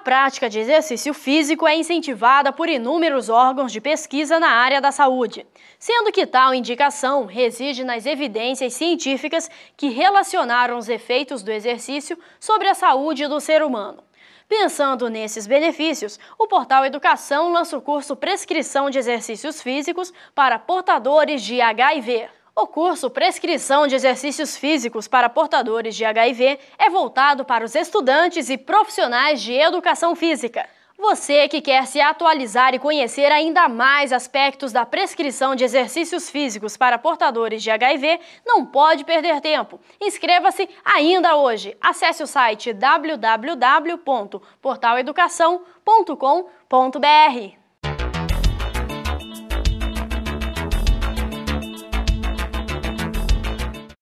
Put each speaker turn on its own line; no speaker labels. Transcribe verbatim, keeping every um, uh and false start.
prática de exercício físico é incentivada por inúmeros órgãos de pesquisa na área da saúde, sendo que tal indicação reside nas evidências científicas que relacionaram os efeitos do exercício sobre a saúde do ser humano. Pensando nesses benefícios, o Portal Educação lança o curso Prescrição de Exercícios Físicos para portadores de H I V. O curso Prescrição de Exercícios Físicos para portadores de H I V é voltado para os estudantes e profissionais de educação física. Você que quer se atualizar e conhecer ainda mais aspectos da prescrição de exercícios físicos para portadores de H I V, não pode perder tempo. Inscreva-se ainda hoje. Acesse o site w w w ponto portal educação ponto com ponto b r.